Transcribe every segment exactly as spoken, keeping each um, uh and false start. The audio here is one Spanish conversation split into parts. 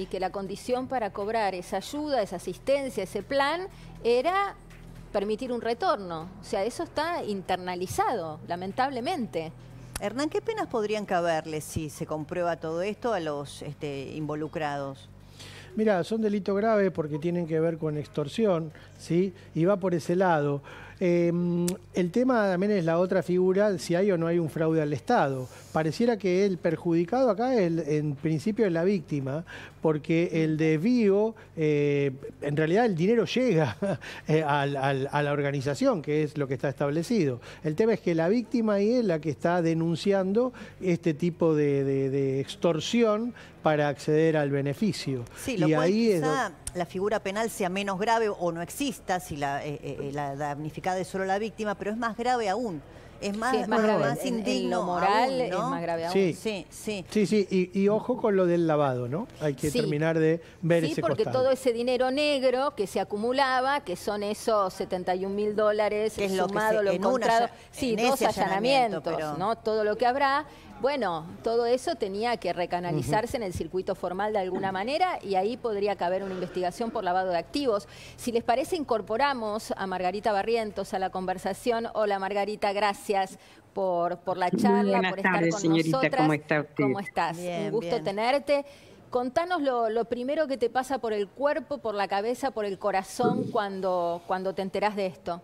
y que la condición para cobrar esa ayuda, esa asistencia, ese plan, era permitir un retorno. O sea, eso está internalizado, lamentablemente. Hernán, ¿qué penas podrían caberle si se comprueba todo esto a los este, involucrados? Mira, son delitos graves porque tienen que ver con extorsión, ¿sí? Y va por ese lado. Eh, el tema también es la otra figura, si hay o no hay un fraude al Estado. Pareciera que el perjudicado acá, el, en principio, es la víctima, porque el desvío, eh, en realidad el dinero llega eh, al, al, a la organización, que es lo que está establecido. El tema es que la víctima ahí es la que está denunciando este tipo de, de, de extorsión para acceder al beneficio. Sí, lo y cual ahí quizá es... la figura penal sea menos grave o no exista si la, eh, eh, la damnificada es solo la víctima, pero es más grave aún. Es más, sí, es más, más, grave. más indigno en, en lo moral aún, ¿no? es más grave aún. Sí, sí, sí. Sí, sí, y, y ojo con lo del lavado, ¿no? Hay que sí. terminar de ver sí, ese porque costado. todo ese dinero negro que se acumulaba, que son esos setenta y un mil dólares, que es lo sumado, que se, lo encontrado, una, sí, dos allanamientos, pero... ¿no? Todo lo que habrá. Bueno, todo eso tenía que recanalizarse uh-huh. en el circuito formal de alguna manera y ahí podría caber una investigación por lavado de activos. Si les parece, incorporamos a Margarita Barrientos a la conversación. Hola Margarita, gracias por, por la charla, Buenas por estar tardes, con señorita. nosotras. ¿Cómo está usted? ¿Cómo estás? Bien, Un gusto bien. tenerte. Contanos lo, lo primero que te pasa por el cuerpo, por la cabeza, por el corazón cuando, cuando te enterás de esto.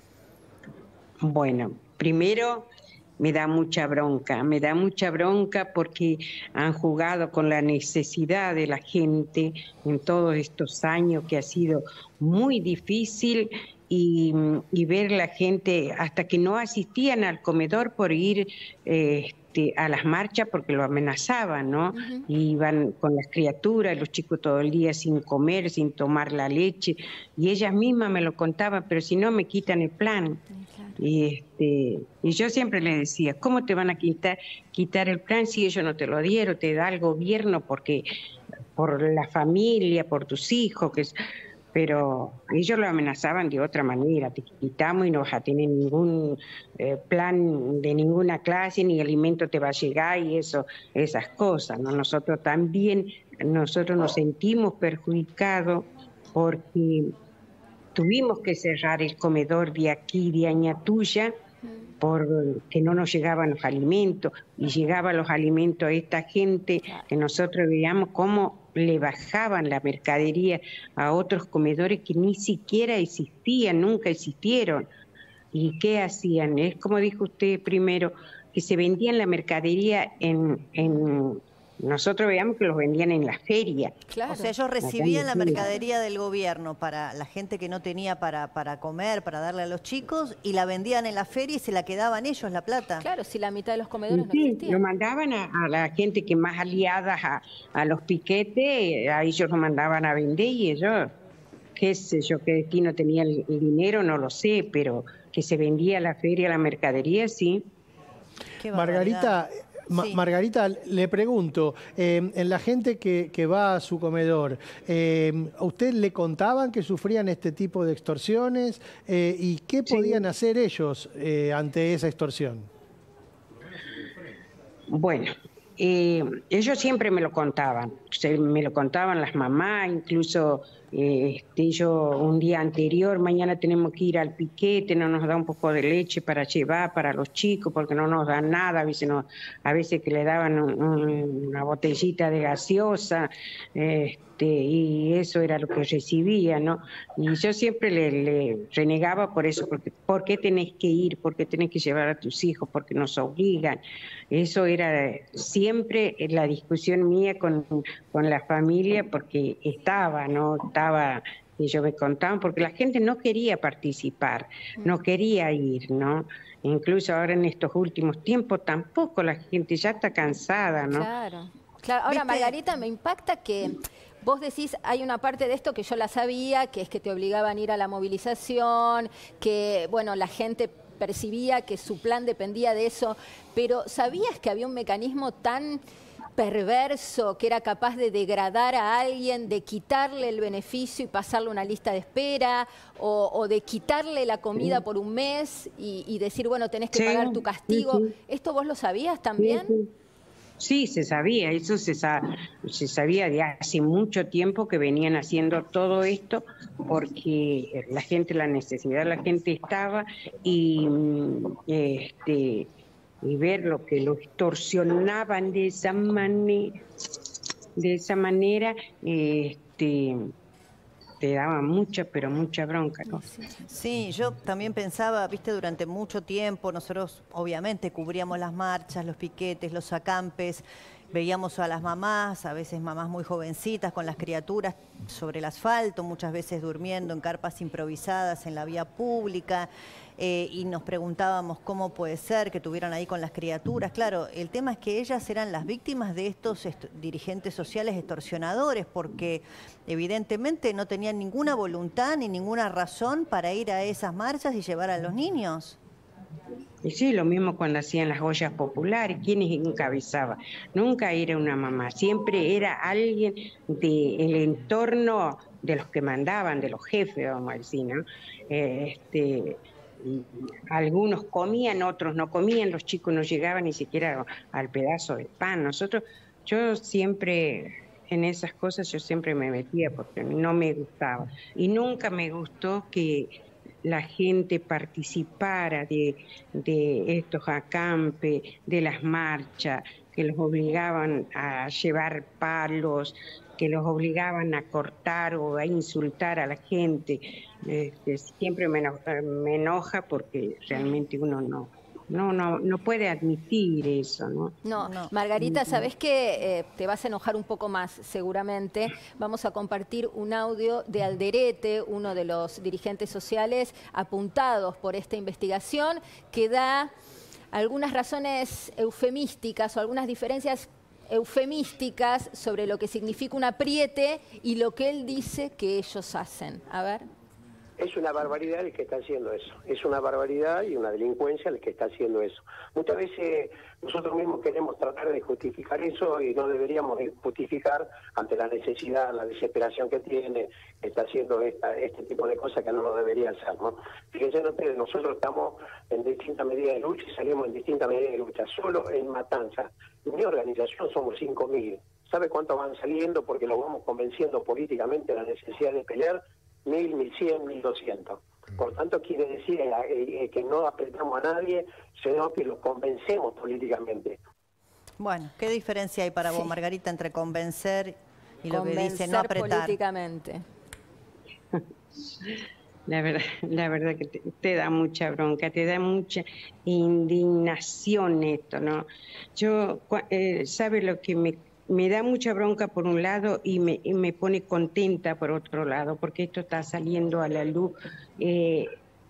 Bueno, primero me da mucha bronca, me da mucha bronca porque han jugado con la necesidad de la gente en todos estos años que ha sido muy difícil y, y ver la gente hasta que no asistían al comedor por ir eh, este, a las marchas porque lo amenazaban, ¿no? Uh-huh. Y iban con las criaturas, los chicos todo el día sin comer, sin tomar la leche y ellas mismas me lo contaban, pero si no me quitan el plan. Y, este, y yo siempre les decía, ¿cómo te van a quitar, quitar el plan si ellos no te lo dieron? Te da el gobierno porque por la familia, por tus hijos, que es, pero ellos lo amenazaban de otra manera, te quitamos y no vas a tener ningún eh, plan de ninguna clase, ni alimento te va a llegar y eso, esas cosas, ¿no? Nosotros también, nosotros nos sentimos perjudicados porque tuvimos que cerrar el comedor de aquí, de Añatuya, porque no nos llegaban los alimentos, y llegaban los alimentos a esta gente que nosotros veíamos cómo le bajaban la mercadería a otros comedores que ni siquiera existían, nunca existieron. ¿Y qué hacían? Es como dijo usted primero, que se vendían la mercadería en... en nosotros veíamos que los vendían en la feria. Claro. O sea, ellos recibían la mercadería del gobierno para la gente que no tenía para, para comer, para darle a los chicos, y la vendían en la feria y se la quedaban ellos, la plata. Claro, si la mitad de los comedores sí, no existían. Lo mandaban a, a la gente que más aliadas a, a los piquetes, a ellos lo mandaban a vender y ellos, qué sé yo, qué destino tenía el, el dinero, no lo sé, pero que se vendía a la feria, la mercadería, sí. Qué Margarita... Ma sí. Margarita, le pregunto, eh, en la gente que, que va a su comedor, eh, ¿a usted le contaban que sufrían este tipo de extorsiones? Eh, ¿Y qué podían sí. hacer ellos eh, ante esa extorsión? Bueno, eh, ellos siempre me lo contaban, me lo contaban las mamás, incluso eh, este, yo un día anterior, mañana tenemos que ir al piquete, no nos da un poco de leche para llevar para los chicos porque no nos dan nada, a veces, no, a veces que le daban un, un, una botellita de gaseosa, eh, Este, y eso era lo que recibía, ¿no? Y yo siempre le, le renegaba por eso, porque ¿por qué tenés que ir? ¿Por qué tenés que llevar a tus hijos? Porque nos obligan. Eso era siempre la discusión mía con, con la familia, porque estaba, ¿no? Estaba, y yo me contaban, porque la gente no quería participar, no quería ir, ¿no? Incluso ahora en estos últimos tiempos tampoco, la gente ya está cansada, ¿no? Claro, claro. Ahora, Margarita, me impacta que vos decís, hay una parte de esto que yo la sabía, que es que te obligaban a ir a la movilización, que, bueno, la gente percibía que su plan dependía de eso, pero ¿sabías que había un mecanismo tan perverso que era capaz de degradar a alguien, de quitarle el beneficio y pasarle una lista de espera, o, o de quitarle la comida sí. por un mes y, y decir, bueno, tenés que sí, pagar tu castigo? Sí, sí. ¿Esto vos lo sabías también? Sí, sí. Sí, se sabía, eso se, sa se sabía de hace mucho tiempo que venían haciendo todo esto porque la gente, la necesidad de la gente estaba y, este, y ver lo que lo extorsionaban de esa manera, de esa manera, este, te daba mucha, pero mucha bronca, ¿no? Sí, yo también pensaba, viste, durante mucho tiempo, nosotros obviamente cubríamos las marchas, los piquetes, los acampes, veíamos a las mamás, a veces mamás muy jovencitas con las criaturas sobre el asfalto, muchas veces durmiendo en carpas improvisadas en la vía pública, eh, y nos preguntábamos cómo puede ser que tuvieran ahí con las criaturas. Claro, el tema es que ellas eran las víctimas de estos dirigentes sociales extorsionadores, porque evidentemente no tenían ninguna voluntad ni ninguna razón para ir a esas marchas y llevar a los niños. Y sí, lo mismo cuando hacían las ollas populares, ¿quiénes encabezaba? Nunca era una mamá, siempre era alguien del entorno de los que mandaban, de los jefes, vamos a decir, ¿no? Este, algunos comían, otros no comían, los chicos no llegaban ni siquiera al pedazo de pan. Nosotros, yo siempre, en esas cosas, yo siempre me metía porque no me gustaba. Y nunca me gustó que la gente participara de, de estos acampes, de las marchas, que los obligaban a llevar palos, que los obligaban a cortar o a insultar a la gente. Este, siempre me enoja, me enoja porque realmente uno no, no, no, no puede admitir eso, ¿no? No, no. Margarita, ¿sabés qué? Eh, te vas a enojar un poco más, seguramente. Vamos a compartir un audio de Alderete, uno de los dirigentes sociales apuntados por esta investigación, que da algunas razones eufemísticas o algunas diferencias eufemísticas sobre lo que significa un apriete y lo que él dice que ellos hacen. A ver. Es una barbaridad el que está haciendo eso. Es una barbaridad y una delincuencia el que está haciendo eso. Muchas veces nosotros mismos queremos tratar de justificar eso y no deberíamos justificar ante la necesidad, la desesperación que tiene, que está haciendo esta, este tipo de cosas que no lo debería hacer, ¿no? Fíjense ustedes, nosotros estamos en distintas medidas de lucha y salimos en distintas medidas de lucha. Solo en Matanza, en mi organización somos cinco mil. ¿Sabe cuántos van saliendo? Porque los vamos convenciendo políticamente de la necesidad de pelear. Mil, mil cien, mil doscientos. Por tanto, quiere decir eh, eh, que no apretamos a nadie, sino que los convencemos políticamente. Bueno, ¿qué diferencia hay para sí. vos, Margarita, entre convencer y convencer lo que dice no apretar? Políticamente. La verdad, la verdad que te, te da mucha bronca, te da mucha indignación esto, ¿no? Yo, eh, ¿sabe lo que me... Me da mucha bronca por un lado y me, y me pone contenta por otro lado, porque esto está saliendo a la luz, eh,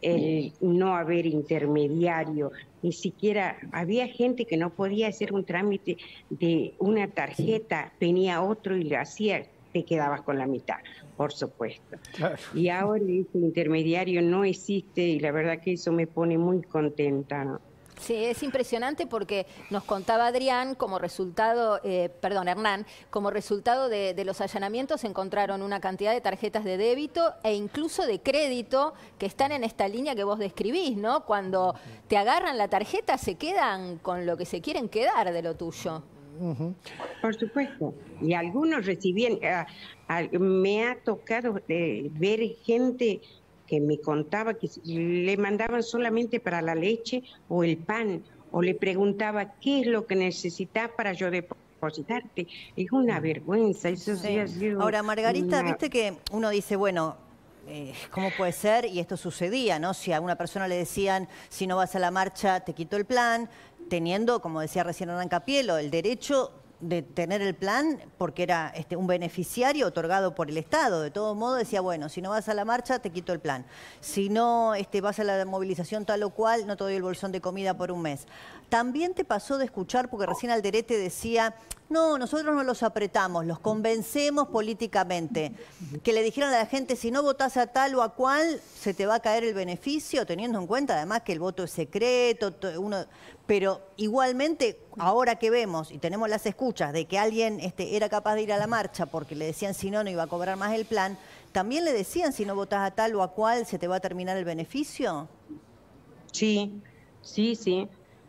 el no haber intermediario, ni siquiera había gente que no podía hacer un trámite de una tarjeta, venía otro y lo hacía, te quedabas con la mitad, por supuesto. Claro. Y ahora ese intermediario no existe y la verdad que eso me pone muy contenta, ¿no? Sí, es impresionante porque nos contaba Adrián, como resultado, eh, perdón, Hernán, como resultado de, de los allanamientos encontraron una cantidad de tarjetas de débito e incluso de crédito que están en esta línea que vos describís, ¿no? Cuando te agarran la tarjeta se quedan con lo que se quieren quedar de lo tuyo. Uh-huh. Por supuesto. Y algunos recibían, uh, uh, me ha tocado eh, ver gente que me contaba que le mandaban solamente para la leche o el pan, o le preguntaba qué es lo que necesitas para yo depositarte. Es una vergüenza. Eso sí. Ha sido Ahora, Margarita, una... viste que uno dice, bueno, eh, ¿cómo puede ser? Y esto sucedía, ¿no? Si a una persona le decían, si no vas a la marcha, te quito el plan, teniendo, como decía recién Hernán Capielo, el derecho de tener el plan porque era este, un beneficiario otorgado por el Estado. De todo modo decía, bueno, si no vas a la marcha, te quito el plan. Si no este, vas a la movilización tal o cual, no te doy el bolsón de comida por un mes. También te pasó de escuchar, porque recién Alderete decía, no, nosotros no los apretamos, los convencemos políticamente. Que le dijeron a la gente, si no votás a tal o a cual, se te va a caer el beneficio, teniendo en cuenta además que el voto es secreto, uno... Pero igualmente, ahora que vemos y tenemos las escuchas de que alguien este, era capaz de ir a la marcha porque le decían si no, no iba a cobrar más el plan, ¿también le decían si no votás a tal o a cual se te va a terminar el beneficio? Sí, sí, sí.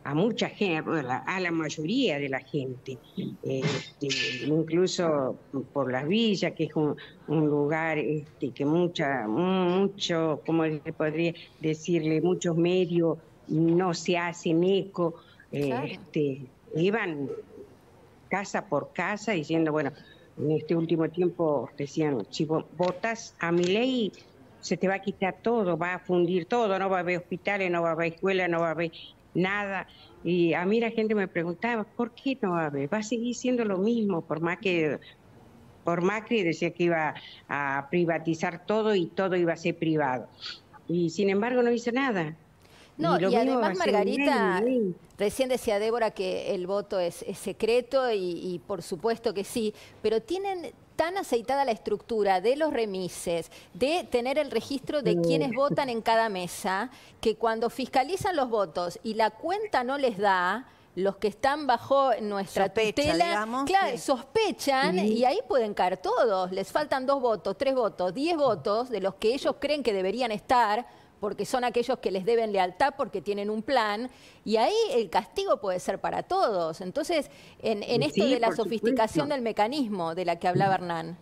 a mucha gente, a la mayoría de la gente, este, incluso por las villas, que es un, un lugar este, que mucha, mucho, como le podría decirle, muchos medios no se hacen eco, Claro. este, iban casa por casa diciendo, bueno, en este último tiempo decían, si vos votas a Milei, se te va a quitar todo, va a fundir todo, no va a haber hospitales, no va a haber escuelas, no va a haber nada. Y a mí la gente me preguntaba, ¿por qué no va a haber? Va a seguir siendo lo mismo, por más que por Macri decía que iba a privatizar todo y todo iba a ser privado. Y sin embargo no hizo nada. No, y, y además, Margarita, recién decía Débora que el voto es, es secreto y, y por supuesto que sí, pero tienen tan aceitada la estructura de los remises, de tener el registro de quienes votan en cada mesa, que cuando fiscalizan los votos y la cuenta no les da, los que están bajo nuestra Sospecha, tutela, digamos, claro, sí. sospechan Sí. y ahí pueden caer todos. Les faltan dos votos, tres votos, diez votos de los que ellos creen que deberían estar, porque son aquellos que les deben lealtad porque tienen un plan, y ahí el castigo puede ser para todos. Entonces, en, en esto Sí, de la por sofisticación supuesto. del mecanismo de la que hablaba Hernán.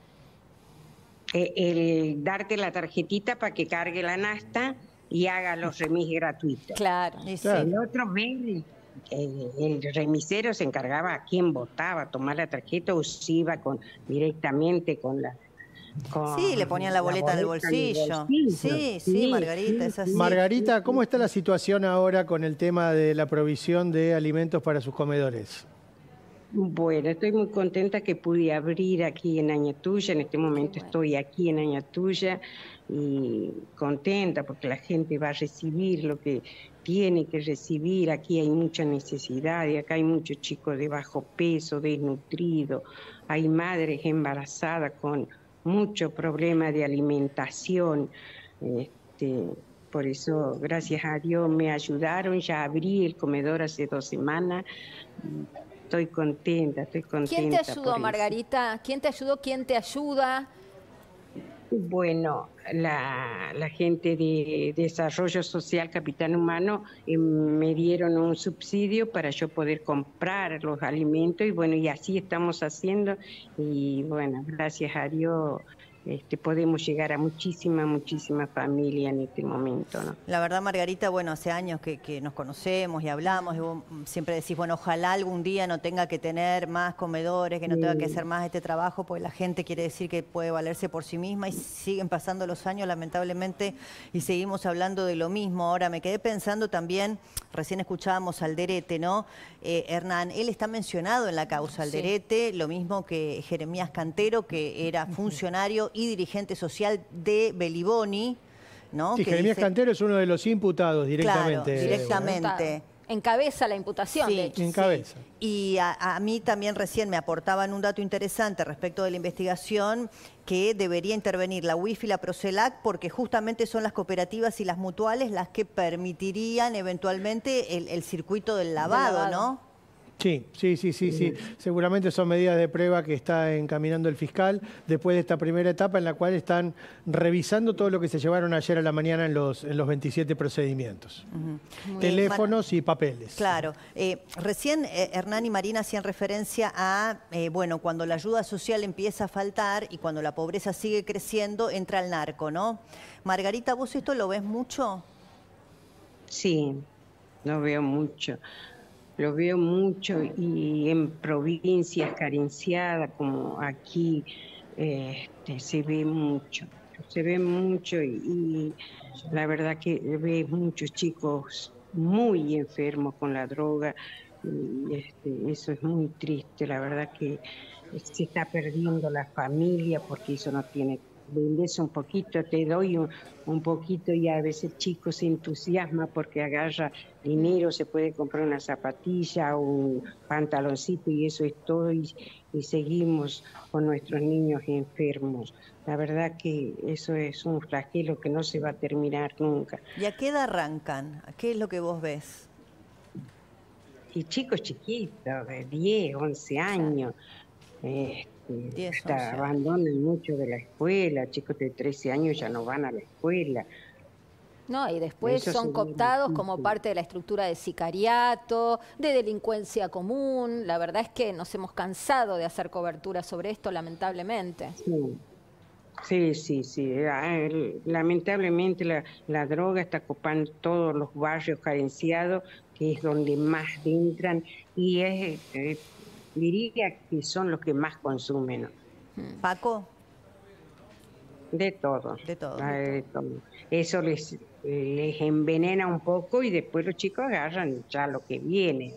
Eh, el darte la tarjetita para que cargue la nasta y haga los remis gratuitos. Claro. Y sí. Claro. El otro mes, eh, el remisero se encargaba a quién votaba, tomar la tarjeta o si iba con, directamente con la... con Sí, le ponían la boleta en el boleta bolsillo. Sí, sí, Margarita, es así. Margarita, ¿cómo está la situación ahora con el tema de la provisión de alimentos para sus comedores? Bueno, estoy muy contenta que pude abrir aquí en Añatuya. En este momento bueno. estoy aquí en Añatuya y contenta porque la gente va a recibir lo que tiene que recibir. Aquí hay mucha necesidad y acá hay muchos chicos de bajo peso, desnutridos. Hay madres embarazadas con mucho problema de alimentación. Este, por eso, gracias a Dios, me ayudaron. Ya abrí el comedor hace dos semanas. Estoy contenta, estoy contenta. ¿Quién te por ayudó, eso. Margarita? ¿Quién te ayudó? ¿Quién te ayuda? Bueno, la, la gente de Desarrollo Social Capital Humano eh, me dieron un subsidio para yo poder comprar los alimentos y bueno, y así estamos haciendo y bueno, gracias a Dios este, podemos llegar a muchísima, muchísima familia en este momento, ¿no? La verdad, Margarita, bueno, hace años que, que nos conocemos y hablamos, y vos siempre decís, bueno, ojalá algún día no tenga que tener más comedores, que no tenga que hacer más este trabajo, porque la gente quiere decir que puede valerse por sí misma y siguen pasando los años, lamentablemente, y seguimos hablando de lo mismo. Ahora, me quedé pensando también, recién escuchábamos al Derete, ¿no? Eh, Hernán, él está mencionado en la causa, Sí. Alderete, lo mismo que Jeremías Cantero, que era funcionario y dirigente social de Beliboni, ¿no? Sí, Que Jeremías dice- Cantero es uno de los imputados directamente. Claro, directamente. Diputado. Encabeza la imputación, Sí, de hecho. En cabeza. Y a, a mí también recién me aportaban un dato interesante respecto de la investigación, que debería intervenir la U I F y la Procelac porque justamente son las cooperativas y las mutuales las que permitirían eventualmente el, el circuito del lavado, lavado. ¿no? Sí, sí, sí, sí, sí. Seguramente son medidas de prueba que está encaminando el fiscal después de esta primera etapa en la cual están revisando todo lo que se llevaron ayer a la mañana en los, en los veintisiete procedimientos. Muy bien. Teléfonos y papeles. Claro. Eh, recién eh, Hernán y Marina hacían referencia a, eh, bueno, cuando la ayuda social empieza a faltar y cuando la pobreza sigue creciendo, entra el narco, ¿no? Margarita, ¿vos esto lo ves mucho? Sí, lo veo mucho. Lo veo mucho y en provincias carenciadas como aquí este, se ve mucho, se ve mucho y, y la verdad que ve muchos chicos muy enfermos con la droga y este, eso es muy triste, la verdad que se está perdiendo la familia porque eso no tiene. Vendes un poquito, te doy un, un poquito y a veces el chico se entusiasma porque agarra dinero, se puede comprar una zapatilla o un pantaloncito y eso es todo y, y seguimos con nuestros niños enfermos. La verdad que eso es un flagelo que no se va a terminar nunca. ¿Y a qué edad arrancan? ¿A qué es lo que vos ves? Y chicos chiquitos, de diez, once años, eh, diez, hasta once. abandonan mucho de la escuela, chicos de trece años ya no van a la escuela. No, y después Eso son sería cooptados difícil. como parte de la estructura de sicariato, de delincuencia común. La verdad es que nos hemos cansado de hacer cobertura sobre esto, lamentablemente. Sí. Sí, sí, sí. Ah, el- Lamentablemente la, la droga está copando todos los barrios carenciados, que es donde más entran, y es, eh, diría que son los que más consumen, ¿no? Paco, De todo. De todo. Ah, de todo. Eso les, les envenena un poco y después los chicos agarran ya lo que viene.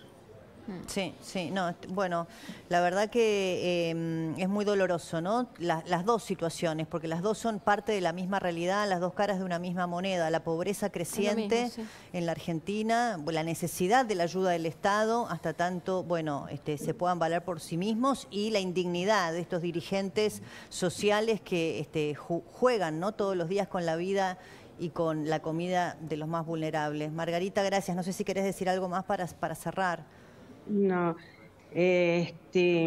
sí, sí, no, est- bueno, la verdad que eh, es muy doloroso, ¿no? La- las dos situaciones, porque las dos son parte de la misma realidad, las dos caras de una misma moneda, la pobreza creciente mismo, sí. en la Argentina, la necesidad de la ayuda del Estado, hasta tanto, bueno, este, se puedan valer por sí mismos, y la indignidad de estos dirigentes sociales que este, ju- juegan, ¿no? Todos los días con la vida y con la comida de los más vulnerables. Margarita, gracias. No sé si querés decir algo más para, para cerrar. No, este,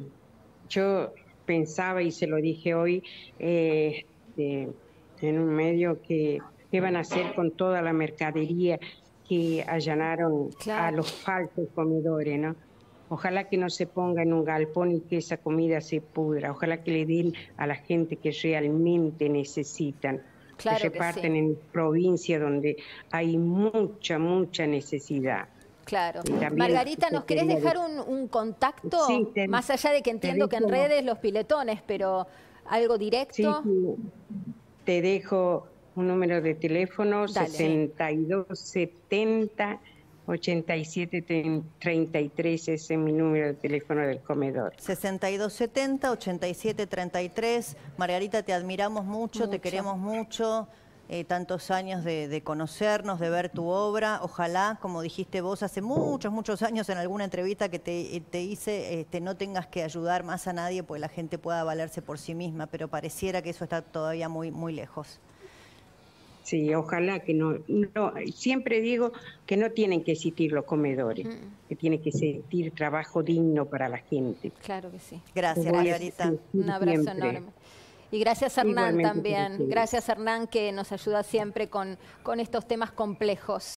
yo pensaba y se lo dije hoy, eh, este, en un medio, que qué van a hacer con toda la mercadería que allanaron a Claro. los falsos comedores, ¿no? Ojalá que no se ponga en un galpón y que esa comida se pudra. Ojalá que le den a la gente que realmente necesitan. Claro que que reparten sí. en provincias donde hay mucha, mucha necesidad. Claro. Y también Margarita, te ¿nos querés quería dejar decir- un, un contacto? Sí, te- Más allá de que te entiendo que en dejo- redes los piletones, pero algo Sí, directo. sí. Te dejo un número de teléfono: Dale. sesenta y dos setenta ochenta y siete treinta y tres. Ese es mi número de teléfono del comedor. sesenta y dos setenta, ochenta y siete treinta y tres. Margarita, te admiramos mucho, te Mucho. queremos mucho. Eh, tantos años de, de conocernos, de ver tu obra. Ojalá, como dijiste vos hace muchos, muchos años en alguna entrevista que te, te hice, este, no tengas que ayudar más a nadie, pues la gente pueda valerse por sí misma, pero pareciera que eso está todavía muy, muy lejos. Sí, ojalá que no, no. Siempre digo que no tienen que existir los comedores, Mm. que tiene que existir trabajo digno para la gente. Claro que sí. Gracias, Voy a Margarita. decir Un abrazo siempre. enorme. Y gracias Hernán Igualmente para también. ustedes. Gracias Hernán, que nos ayuda siempre con, con estos temas complejos.